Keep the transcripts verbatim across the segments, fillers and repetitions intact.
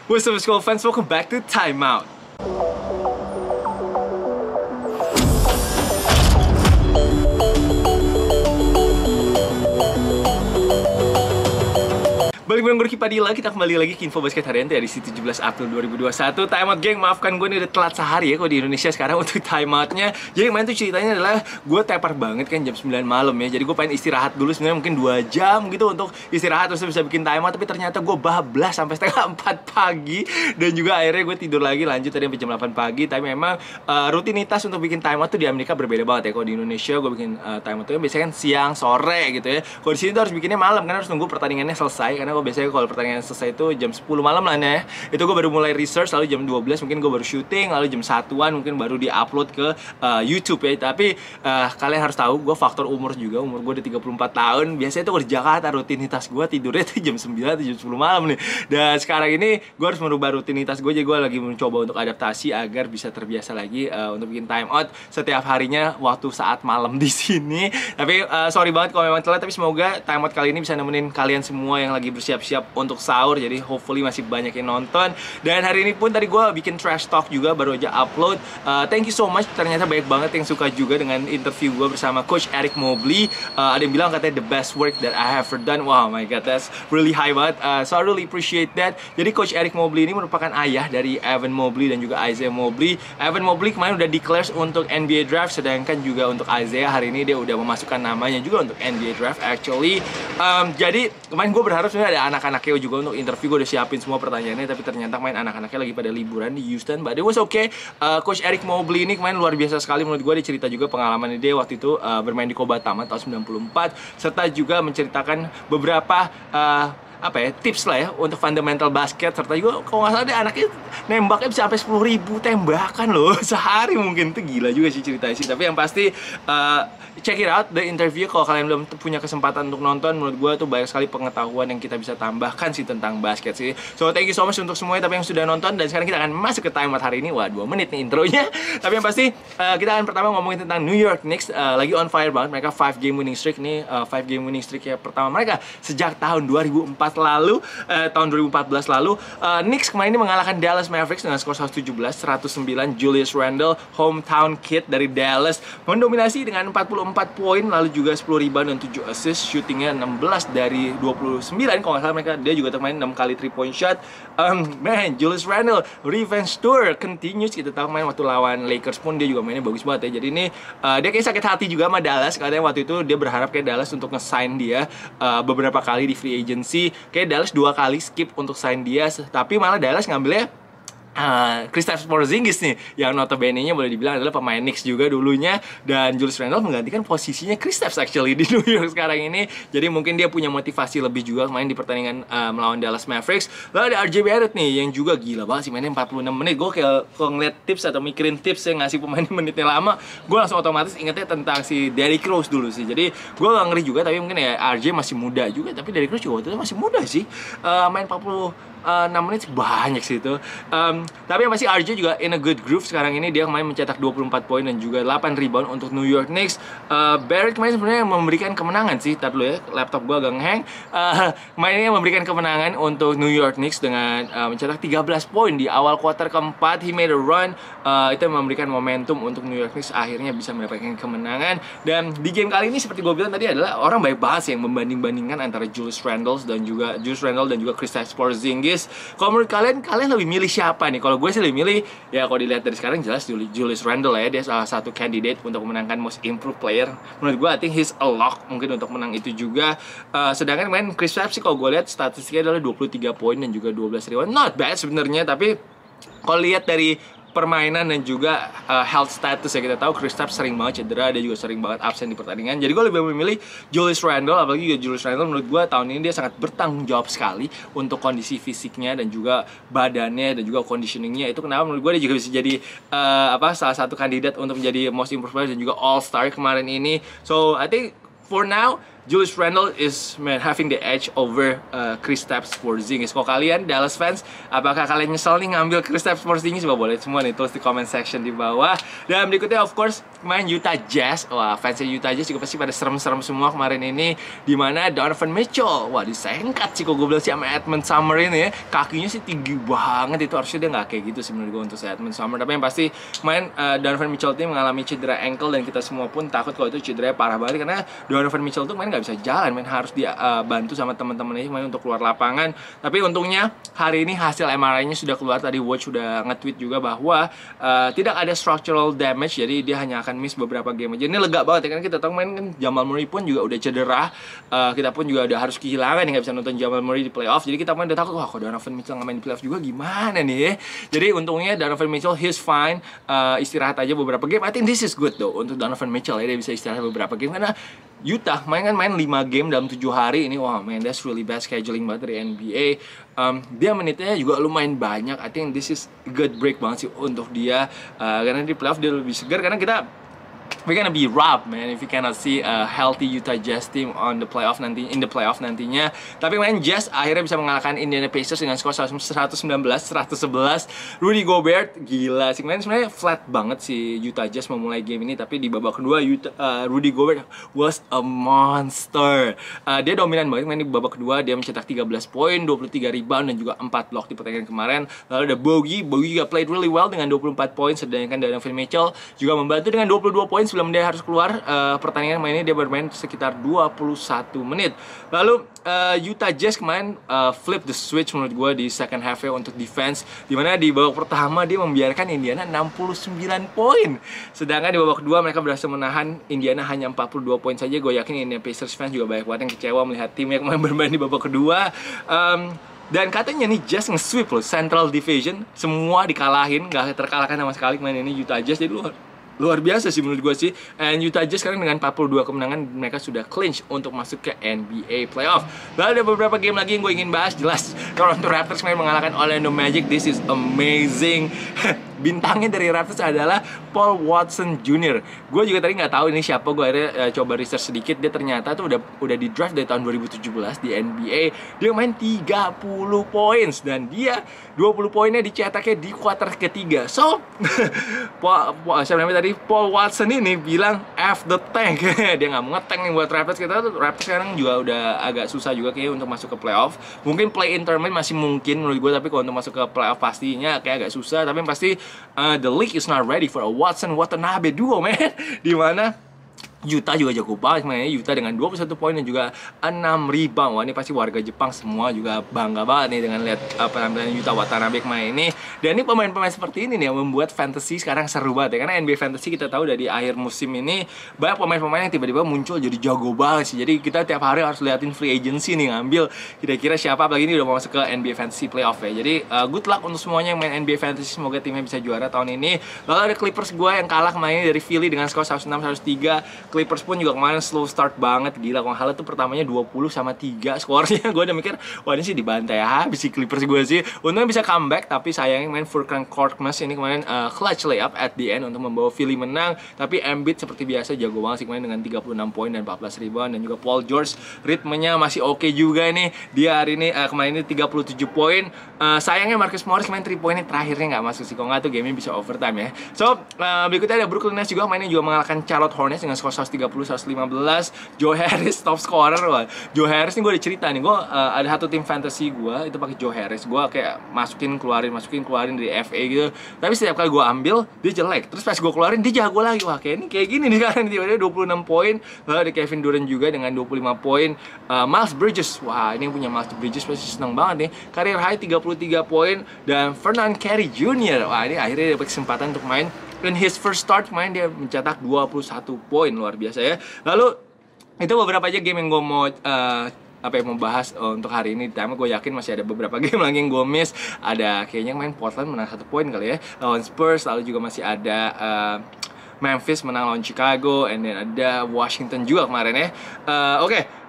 What's up, school fans? Welcome back to Timeout. Balik bareng gue Ricky Padilla, kita kembali lagi ke Info Basket Harian di edisi tujuh belas April dua ribu dua puluh satu. Timeout geng, maafkan gue nih udah telat sehari ya kalau di Indonesia sekarang untuk timeoutnya. Jadi kemarin tuh ceritanya adalah gue tepar banget kan jam sembilan malam ya. Jadi gue pengen istirahat dulu sebenarnya mungkin dua jam gitu untuk istirahat terus bisa bikin timeout. Tapi ternyata gue bablas sampai setengah empat pagi. Dan juga akhirnya gue tidur lagi lanjut tadi sampai jam delapan pagi. Tapi memang uh, rutinitas untuk bikin timeout tuh di Amerika berbeda banget ya. Kalau di Indonesia gue bikin uh, timeout tuh biasanya kan siang, sore gitu ya. Kalau di sini tuh harus bikinnya malam karena harus nunggu pertandingannya selesai. Karena biasanya kalau pertandingan selesai itu jam sepuluh malam lah ya. Itu gue baru mulai research, lalu jam dua belas mungkin gue baru syuting, lalu jam satuan mungkin baru di-upload ke uh, YouTube ya. Tapi uh, kalian harus tahu, gue faktor umur juga, umur gue udah tiga puluh empat tahun. Biasanya itu kalau di Jakarta rutinitas gue tidurnya tuh jam sembilan atau jam sepuluh malam nih. Dan sekarang ini gue harus merubah rutinitas gue, jadi gue lagi mencoba untuk adaptasi agar bisa terbiasa lagi uh, untuk bikin time out setiap harinya waktu saat malam di sini. Tapi uh, sorry banget kalau memang telat, tapi semoga time out kali ini bisa nemenin kalian semua yang lagi bersiap-siap untuk sahur, jadi hopefully masih banyak yang nonton. Dan hari ini pun tadi gue bikin trash talk juga, baru aja upload. uh, Thank you so much, ternyata banyak banget yang suka juga dengan interview gue bersama Coach Eric Mobley. uh, Ada yang bilang katanya the best work that I have ever done. Wow, my god, that's really high banget. uh, So I really appreciate that. Jadi Coach Eric Mobley ini merupakan ayah dari Evan Mobley dan juga Isaiah Mobley. Evan Mobley kemarin udah declare untuk N B A Draft, sedangkan juga untuk Isaiah hari ini dia udah memasukkan namanya juga untuk N B A Draft actually. um, Jadi kemarin gue berharap sebenarnya ada anak-anak Keo juga untuk interview. Gue udah siapin semua pertanyaannya, tapi ternyata main anak-anaknya lagi pada liburan di Houston. But it was okay. uh, Coach Eric Mobley ini kemarin luar biasa sekali menurut gue. Dia cerita juga pengalaman dia waktu itu uh, bermain di Kobatama tahun sembilan puluh empat, serta juga menceritakan beberapa uh, apa ya, tips lah ya untuk fundamental basket, serta juga kalau nggak salah dia anaknya nembaknya bisa sampai sepuluh ribu tembakan loh sehari. Mungkin itu gila juga sih ceritanya sih. Tapi yang pasti uh, check it out the interview kalau kalian belum punya kesempatan untuk nonton. Menurut gue tuh banyak sekali pengetahuan yang kita bisa tambahkan sih tentang basket sih. So thank you so much untuk semuanya tapi yang sudah nonton. Dan sekarang kita akan masuk ke timeout hari ini. Wah, dua menit nih intronya. Tapi yang pasti uh, kita akan pertama ngomongin tentang New York Knicks. uh, Lagi on fire banget. Mereka five game winning streak nih. uh, five game winning streak ya pertama mereka sejak tahun dua ribu empat lalu, uh, tahun dua ribu empat belas lalu. uh, Knicks kemarin ini mengalahkan Dallas Mavericks dengan skor seratus tujuh belas seratus sembilan. Julius Randle, hometown kid dari Dallas, mendominasi dengan empat puluh empat poin, lalu juga sepuluh rebound dan tujuh assist. Shootingnya enam belas dari dua puluh sembilan kalau nggak salah mereka. Dia juga termain enam kali three point shot. um, Man, Julius Randle revenge tour continues. Kita tahu main waktu lawan Lakers pun dia juga mainnya bagus banget ya. Jadi ini uh, dia kayak sakit hati juga sama Dallas. Katanya waktu itu dia berharap kayak Dallas untuk nge-sign dia uh, beberapa kali di free agency. Kayak Dallas dua kali skip untuk sign dia, tapi malah Dallas ngambilnya Uh, Kristaps Porzingis nih, yang notabene-nya boleh dibilang adalah pemain Knicks juga dulunya. Dan Julius Randle menggantikan posisinya Kristaps actually di New York sekarang ini. Jadi mungkin dia punya motivasi lebih juga main di pertandingan uh, melawan Dallas Mavericks. Lalu ada R J Barrett nih, yang juga gila banget sih mainnya empat puluh enam menit. Gue kayak kalau ngeliat tips atau mikirin tips yang ngasih pemain menitnya lama, gue langsung otomatis ingetnya tentang si Derrick Rose dulu sih. Jadi gue gak ngeri juga, tapi mungkin ya R J masih muda juga. Tapi Derrick Rose juga waktu itu masih muda sih. uh, Main empat puluh enam menit banyak sih itu. um, Tapi yang pasti R J juga in a good groove sekarang ini. Dia kemarin mencetak dua puluh empat poin dan juga delapan rebound untuk New York Knicks. uh, Barrett kemarin sebenarnya memberikan kemenangan sih. Ntar dulu ya, laptop gue agak ngehang. uh, Mainnya memberikan kemenangan untuk New York Knicks dengan uh, mencetak tiga belas poin di awal kuarter keempat. He made a run. uh, Itu memberikan momentum untuk New York Knicks akhirnya bisa mendapatkan kemenangan. Dan di game kali ini seperti gue bilang tadi adalah orang baik banget sih yang membanding-bandingkan antara Julius Randle dan juga Julius Randle dan juga Kristaps Porzingis. Kalau menurut kalian, kalian lebih milih siapa nih? Kalau gue sih lebih milih, ya kalau dilihat dari sekarang jelas Julius Randle ya. Dia salah satu candidate untuk memenangkan Most Improved Player. Menurut gue, I think he's a lock mungkin untuk menang itu juga. uh, Sedangkan main Kristaps sih kalau gue lihat statistiknya adalah dua puluh tiga poin dan juga dua belas rebound. Not bad sebenarnya, tapi kalau lihat dari permainan dan juga uh, health status ya, kita tahu Kristaps sering banget cedera, dia juga sering banget absen di pertandingan. Jadi gue lebih memilih Julius Randle, apalagi juga Julius Randle menurut gue tahun ini dia sangat bertanggung jawab sekali untuk kondisi fisiknya dan juga badannya dan juga conditioningnya. Itu kenapa menurut gue dia juga bisa jadi uh, apa salah satu kandidat untuk menjadi most improved player dan juga all star kemarin ini. So I think for now Julius Randle is man having the edge over uh, Kristaps Porzingis. Kalau kalian Dallas fans, apakah kalian nyesel nih ngambil Kristaps Porzingis? Coba boleh semua nih tulis di comment section di bawah. Dan berikutnya of course main Utah Jazz. Wah, fansnya Utah Jazz juga pasti pada serem-serem semua kemarin ini, dimana Donovan Mitchell, wah disengkat sih kok gue bilang sih sama Edmund Summer ini ya. Kakinya sih tinggi banget, itu harusnya dia nggak kayak gitu sih menurut gue untuk si Edmund Summer. Tapi yang pasti main uh, Donovan Mitchell ini mengalami cedera ankle, dan kita semua pun takut kalau itu cederanya parah banget, karena Donovan Mitchell tuh main nggak bisa jalan, main harus dia uh, bantu sama teman-temannya main untuk keluar lapangan. Tapi untungnya hari ini hasil M R I-nya sudah keluar, tadi Watch sudah nge-tweet juga bahwa uh, tidak ada structural damage, jadi dia hanya akan miss beberapa game aja. Ini lega banget ya, karena kita tahu main kan Jamal Murray pun juga udah cedera, uh, kita pun juga udah harus kehilangan, nggak bisa nonton Jamal Murray di playoff. Jadi kita main udah takut, wah kok Donovan Mitchell nggak main di playoff juga gimana nih ya. Jadi untungnya Donovan Mitchell he's fine, uh, istirahat aja beberapa game. I think this is good though untuk Donovan Mitchell ya, dia bisa istirahat beberapa game, karena Utah main kan main lima game dalam tujuh hari ini. Wah man, that's really bad scheduling banget dari N B A. Um, dia menitnya juga lumayan banyak. I think this is good break banget sih untuk dia, uh, karena di playoff dia lebih segar, karena kita we're gonna be robbed man if we cannot see a healthy Utah Jazz team on the playoff nanti in the playoff nantinya. Tapi main Jazz akhirnya bisa mengalahkan Indiana Pacers dengan skor seratus sembilan belas seratus sebelas. Rudy Gobert gila sih, main sebenarnya flat banget si Utah Jazz memulai game ini, tapi di babak kedua Utah, uh, Rudy Gobert was a monster. Uh, dia dominan banget main di babak kedua, dia mencetak tiga belas poin, dua puluh tiga rebound dan juga empat block di pertandingan kemarin. Lalu ada Bogey, Bogey juga played really well dengan dua puluh empat poin, sedangkan Donovan Mitchell juga membantu dengan dua puluh dua poin sebelum dia harus keluar. Uh, pertandingan mainnya dia bermain sekitar dua puluh satu menit. Lalu uh, Utah Jazz kemarin uh, flip the switch menurut gue di second half-nya untuk defense, dimana di babak pertama dia membiarkan Indiana enam puluh sembilan poin, sedangkan di babak kedua mereka berhasil menahan Indiana hanya empat puluh dua poin saja. Gue yakin Indiana Pacers fans juga banyak banget yang kecewa melihat timnya kemarin bermain di babak kedua. um, Dan katanya nih Jazz nge-sweep loh Central Division, semua dikalahin, gak terkalahkan sama sekali kemarin ini Utah Jazz. Jadi luar luar biasa sih menurut gue sih. And Utah Jazz sekarang dengan empat puluh dua kemenangan mereka sudah clinch untuk masuk ke N B A playoff. Lalu ada beberapa game lagi yang gue ingin bahas. Jelas Toronto Raptors kemarin mengalahkan Orlando Magic. This is amazing. Bintangnya dari Raptors adalah Paul Watson Junior Gue juga tadi nggak tahu ini siapa. Gue akhirnya uh, coba research sedikit. Dia ternyata tuh udah udah di draft dari tahun dua ribu tujuh belas di N B A. Dia main tiga puluh points dan dia dua puluh poinnya dicetaknya di kuarter ketiga. So Paul, Paul, siapa namanya tadi? Paul Watson ini bilang F the tank. Dia nggak mau nge-tank nih buat Raptors. Kita tuh Raptors sekarang juga udah agak susah juga kayak untuk masuk ke playoff. Mungkin play-in tournament masih mungkin menurut gue, tapi kalau untuk masuk ke playoff pastinya kayak agak susah. Tapi pasti Uh, the league is not ready for a Watson Watanabe duo man. Dimana Utah juga jago banget mainnya. Utah dengan dua puluh satu poin dan juga enam rebound. Wah, ini pasti warga Jepang semua juga bangga banget nih dengan lihat uh, penampilan Yuta Watanabe kemarin ini. Dan ini pemain-pemain seperti ini nih yang membuat fantasy sekarang seru banget ya. Karena N B A Fantasy kita tahu dari akhir musim ini banyak pemain-pemain yang tiba-tiba muncul jadi jago banget sih. Jadi kita tiap hari harus liatin free agency nih, ngambil kira-kira siapa, apalagi ini udah mau masuk ke N B A Fantasy playoff ya. Jadi uh, good luck untuk semuanya yang main N B A Fantasy. Semoga timnya bisa juara tahun ini. Lalu ada Clippers gue yang kalah kemarin dari Philly dengan skor seratus enam seratus tiga. Clippers pun juga kemarin slow start banget, gila. Kalau Halo tuh pertamanya dua puluh sama tiga skornya. Gue udah mikir, wah ini sih dibantai habis si Clippers gue sih. Untungnya bisa comeback, tapi sayangnya main Furkan Korkmaz ini kemarin uh, clutch layup at the end untuk membawa Philly menang. Tapi Embiid seperti biasa jago banget sih kemarin dengan tiga puluh enam poin dan empat belas rebound. Dan juga Paul George ritmenya masih oke okay juga nih. Dia hari ini uh, kemarin ini tiga puluh tujuh poin. Uh, sayangnya Marcus Morris main tiga poinnya terakhirnya nggak masuk sih. Kalau nggak tuh gamenya bisa overtime ya. So uh, berikutnya ada Brooklyn Nets juga mainnya juga mengalahkan Charlotte Hornets dengan skor seratus tiga puluh seratus lima belas. Joe Harris top scorer. Wah, Joe Harris nih gue ada cerita nih. Gue uh, ada satu tim fantasy gue itu pakai Joe Harris. Gue kayak masukin keluarin masukin keluarin dari F A gitu. Tapi setiap kali gue ambil dia jelek. Terus pas gue keluarin dia jago lagi. Wah kayak ini kayak gini nih sekarang. Tiba-tiba dua puluh enam poin. Lalu ada Kevin Durant juga dengan dua puluh lima poin. uh, Miles Bridges. Wah ini yang punya Miles Bridges pasti seneng banget nih. Career high tiga puluh tiga poin. Dan Fernand Carey Junior Wah ini akhirnya dapat kesempatan untuk main. In his first start main dia mencetak dua puluh satu poin, luar biasa ya. Lalu itu beberapa aja game yang gue mau uh, apa yang mau bahas uh, untuk hari ini. Tapi gue yakin masih ada beberapa game lagi yang gue miss. Ada kayaknya main Portland menang satu poin kali ya lawan Spurs. Lalu juga masih ada uh, Memphis menang lawan Chicago, and then ada Washington juga kemarin ya. Uh, Oke, okay.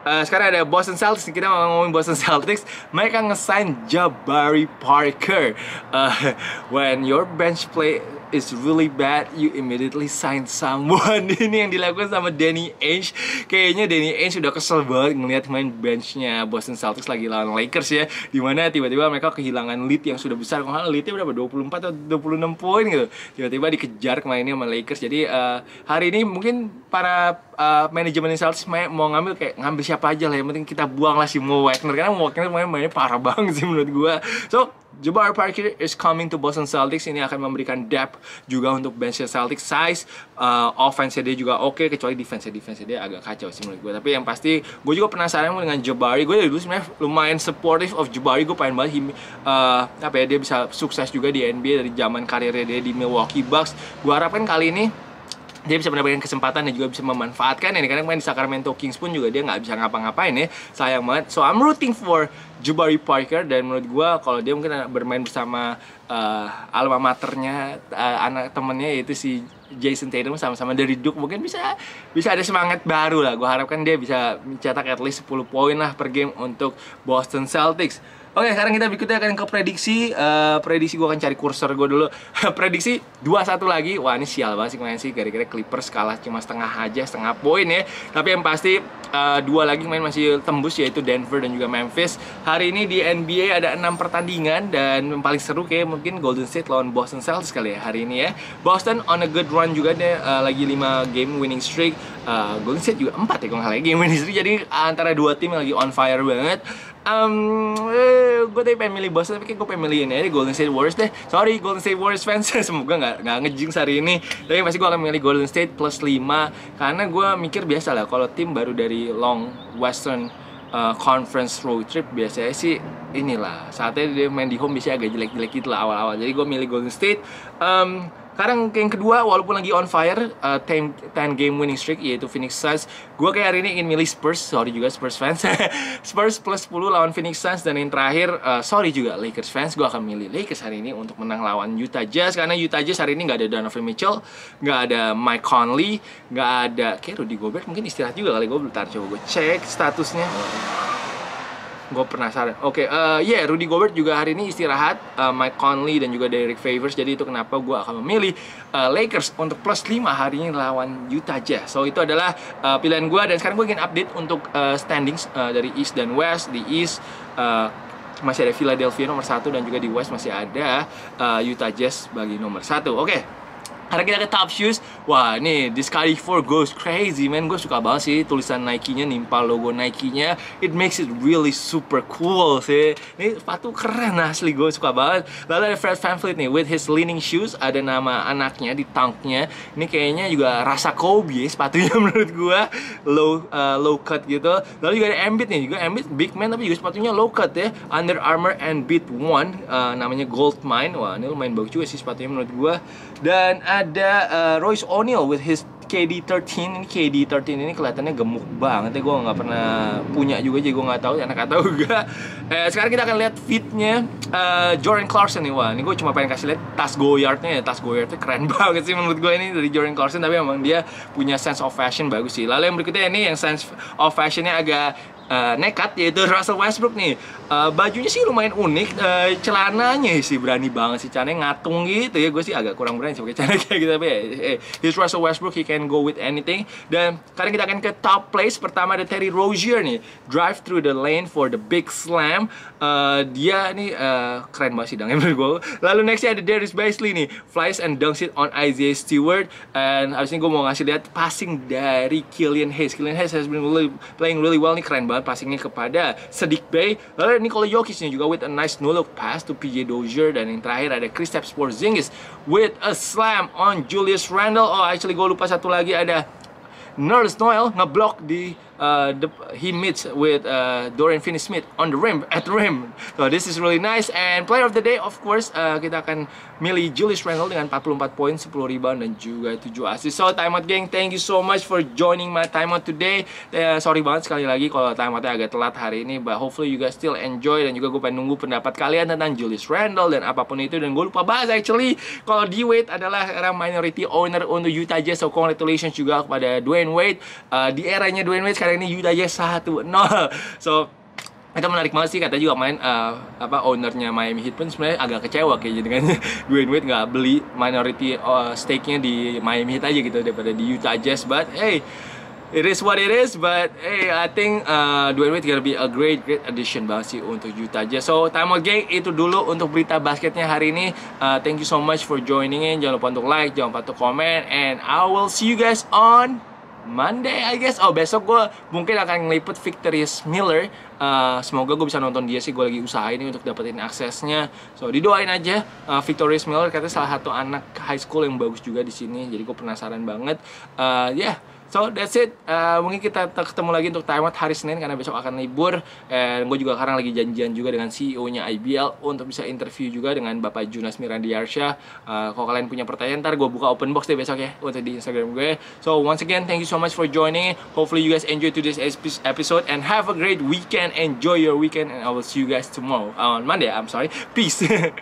Uh, sekarang ada Boston Celtics. Kita mau ngomongin Boston Celtics. Mereka nge-sign Jabari Parker. uh, When your bench play is really bad, you immediately sign someone. Ini yang dilakukan sama Danny Ainge. Kayaknya Danny Ainge sudah kesel banget ngelihat main benchnya Boston Celtics lagi lawan Lakers ya, dimana tiba-tiba mereka kehilangan lead yang sudah besar. Kalau leadnya berapa, dua puluh empat atau dua puluh enam poin gitu, tiba-tiba dikejar kemarinnya sama Lakers. Jadi uh, hari ini mungkin para uh, manajemen Celtics mau ngambil kayak ngambil siapa aja lah, yang penting kita buang lah si Mo Wagner, karena Mo Wagner mainnya parah banget sih menurut gua. So Jabari Parker is coming to Boston Celtics. Ini akan memberikan depth juga untuk bench Celtics. Size, uh, offense-nya dia juga oke, okay, kecuali defense-nya defense dia agak kacau sih menurut gue. Tapi yang pasti gue juga penasaran dengan Jabari. Gue dari dulu sebenarnya lumayan supportive of Jabari. Gue pengen banget him, uh, apa ya, dia bisa sukses juga di N B A dari zaman karirnya dia di Milwaukee Bucks. Gue harapkan kali ini dia bisa mendapatkan kesempatan dan juga bisa memanfaatkan ini, karena main di Sacramento Kings pun juga dia nggak bisa ngapa-ngapain ya, sayang banget. So I'm rooting for Jabari Parker, dan menurut gue kalau dia mungkin bermain bersama uh, alma maternya, uh, anak temennya yaitu si Jason Tatum, sama-sama dari Duke, mungkin bisa bisa ada semangat baru lah. Gue harapkan dia bisa mencetak at least sepuluh poin lah per game untuk Boston Celtics. Oke, sekarang kita berikutnya akan ke prediksi. uh, Prediksi gue akan cari kursor gue dulu. Prediksi dua satu lagi. Wah, ini sial banget sih kemarin sih, gara-gara Clippers kalah cuma setengah aja, setengah poin ya. Tapi yang pasti uh, dua lagi main masih tembus, yaitu Denver dan juga Memphis. Hari ini di N B A ada enam pertandingan, dan yang paling seru kayak mungkin Golden State lawan Boston Celtics kali ya hari ini ya. Boston on a good run juga deh, uh, lagi lima game winning streak. uh, Golden State juga empat ya kalau nggak salah game winning streak. Jadi antara dua tim yang lagi on fire banget. Um, eh, gue tadi pengen milih Boston, tapi kayak gue pengen milih ini aja, Golden State Warriors deh. Sorry Golden State Warriors fans, semoga nggak nggak ngejinx hari ini. Tapi pasti gue akan milih Golden State plus lima, karena gue mikir biasa lah kalau tim baru dari long Western uh, Conference road trip biasanya sih inilah saatnya dia main di home biasanya agak jelek-jelek gitu lah awal-awal. Jadi gue milih Golden State. Um, Sekarang yang kedua, walaupun lagi on fire, uh, ten game winning streak, yaitu Phoenix Suns. Gue kayak hari ini ingin milih Spurs, sorry juga Spurs fans. Spurs plus sepuluh lawan Phoenix Suns. Dan yang terakhir, uh, sorry juga Lakers fans, gue akan milih Lakers hari ini untuk menang lawan Utah Jazz. Karena Utah Jazz hari ini gak ada Donovan Mitchell, gak ada Mike Conley, gak ada, kayak Rudy Gobert mungkin istirahat juga kali. Gue belum tahu, coba gue cek statusnya. Gue penasaran. Oke, okay, uh, ya yeah, Rudy Gobert juga hari ini istirahat, uh, Mike Conley dan juga Derek Favors. Jadi itu kenapa gue akan memilih uh, Lakers untuk plus lima hari ini lawan Utah Jazz. So itu adalah uh, pilihan gue. Dan sekarang gue ingin update untuk uh, standings uh, dari East dan West. Di East uh, masih ada Philadelphia nomor satu, dan juga di West masih ada uh, Utah Jazz bagi nomor satu. Oke, okay. Karena kita ke top shoes. Wah, nih this Scottie four goes crazy, man. Gue suka banget sih tulisan Nike-nya, nimpal logo Nike-nya. It makes it really super cool sih. Ini sepatu keren asli, gue suka banget. Lalu ada Fred VanVleet nih with his leaning shoes. Ada nama anaknya di tanknya. Ini kayaknya juga rasa Kobe sepatunya menurut gue. Low uh, low cut gitu. Lalu juga ada Embiid nih, juga Embiid big man tapi juga sepatunya low cut ya. Under Armour and Beat One, uh, namanya Gold Mine. Wah, ini lumayan bagus juga sih sepatunya menurut gue. Dan ada uh, Royce O'Neal with his K D thirteen. Ini K D thirteen ini kelihatannya gemuk banget ya. Gue nggak pernah punya juga, jadi gue nggak tahu, anak tahu juga. Eh, sekarang kita akan lihat fitnya uh, Jordan Clarkson nih. Wah, ini gue cuma pengen kasih lihat tas Goyardnya ya. Tas Goyardnya keren banget sih menurut gue ini dari Jordan Clarkson. Tapi memang dia punya sense of fashion bagus sih. Lalu yang berikutnya ini yang sense of fashionnya agak Uh, nekat, yaitu Russell Westbrook nih. uh, Bajunya sih lumayan unik, uh, celananya sih berani banget sih, celananya ngatung gitu ya. Gue sih agak kurang berani sih pakai celana kayak gitu, tapi eh, he's Russell Westbrook, he can go with anything. Dan sekarang kita akan ke top place. Pertama ada Terry Rozier nih, drive through the lane for the big slam. uh, Dia nih uh, keren banget sih dangnya menurut gue. Lalu nextnya ada Darius Bazley nih, flies and dunks it on Isaiah Stewart. And abis ini gue mau ngasih lihat passing dari Killian Hayes. Killian Hayes has been really, playing really well nih, keren banget passingnya kepada Saddiq Bey. Lalu Nikola Jokic nih juga with a nice no-look pass to P J Dozier. Dan yang terakhir ada Kristaps Porzingis with a slam on Julius Randle. Oh, actually gue lupa satu lagi, ada Nerlens Noel ngeblock di uh, the, he meets with uh, Dorian Finney-Smith on the rim, at the rim. So this is really nice. And player of the day, of course, uh, kita akan milih Julius Randle dengan empat puluh empat poin, sepuluh rebound, dan juga tujuh assist. So timeout gang, thank you so much for joining my timeout today. Uh, sorry banget sekali lagi kalau timeoutnya agak telat hari ini, but hopefully you guys still enjoy. Dan juga gue pengen nunggu pendapat kalian tentang Julius Randle dan apapun itu. Dan gue lupa bahas actually kalau D-Wade adalah minority owner untuk Utah Jazz. So congratulations juga kepada Dwayne Wade. Uh, di eranya Dwayne Wade sekarang sekarang ini Utah Jazz satu nol. So itu menarik banget sih, kata juga main uh, apa ownernya Miami Heat pun sebenarnya agak kecewa kayaknya dengan Dwayne Wade nggak beli minority uh, stake-nya di Miami Heat aja gitu daripada di Utah Jazz. But hey, it is what it is. But hey, I think uh, Dwayne Wade gonna be a great great addition banget sih untuk Utah Jazz. So time out gang, itu dulu untuk berita basketnya hari ini. Uh, thank you so much for joining in. Jangan lupa untuk like, jangan lupa untuk komen, and I will see you guys on Monday, I guess. Oh, besok gue mungkin akan ngeliput Victorious Miller. uh, Semoga gue bisa nonton dia sih. Gue lagi usahain untuk dapetin aksesnya. So, didoain aja. uh, Victorious Miller katanya salah satu anak high school yang bagus juga di sini. Jadi gue penasaran banget. uh, Ya, yeah. So that's it. Uh, mungkin kita ketemu lagi untuk time out hari Senin karena besok akan libur. Dan gue juga sekarang lagi janjian juga dengan C E O-nya I B L untuk bisa interview juga dengan Bapak Junas Mirandiarsya. Uh, kalau kalian punya pertanyaan, ntar gue buka open box deh besok ya untuk di Instagram gue. So once again, thank you so much for joining. Hopefully you guys enjoy today's episode and have a great weekend. Enjoy your weekend, and I will see you guys tomorrow on Monday. I'm sorry. Peace.